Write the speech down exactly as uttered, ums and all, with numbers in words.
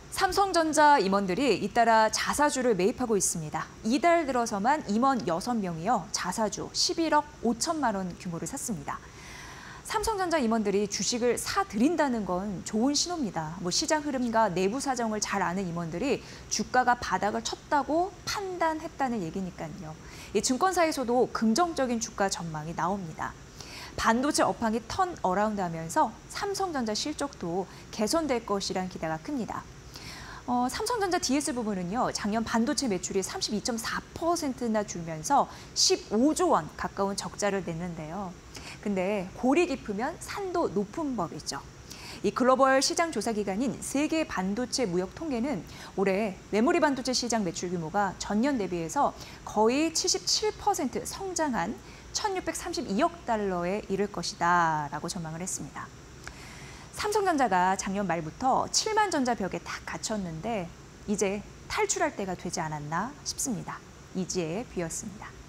삼성전자 임원들이 잇따라 자사주를 매입하고 있습니다. 이달 들어서만 임원 여섯 명이요. 자사주 십일억 오천만 원 규모를 샀습니다. 삼성전자 임원들이 주식을 사들인다는 건 좋은 신호입니다. 뭐 시장 흐름과 내부 사정을 잘 아는 임원들이 주가가 바닥을 쳤다고 판단했다는 얘기니까요. 이 증권사에서도 긍정적인 주가 전망이 나옵니다. 반도체 업황이 턴 어라운드 하면서 삼성전자 실적도 개선될 것이란 기대가 큽니다. 어, 삼성전자 디에스 부분은요, 작년 반도체 매출이 삼십이 점 사 퍼센트나 줄면서 십오조 원 가까운 적자를 냈는데요. 근데 골이 깊으면 산도 높은 법이죠. 이 글로벌 시장 조사 기관인 세계 반도체 무역 통계는 올해 메모리 반도체 시장 매출 규모가 전년 대비해서 거의 칠십칠 퍼센트 성장한 천육백삼십이억 달러에 이를 것이다라고 전망을 했습니다. 삼성전자가 작년 말부터 칠만 전자 벽에 딱 갇혔는데 이제 탈출할 때가 되지 않았나 싶습니다. 이지혜의 뷰였습니다.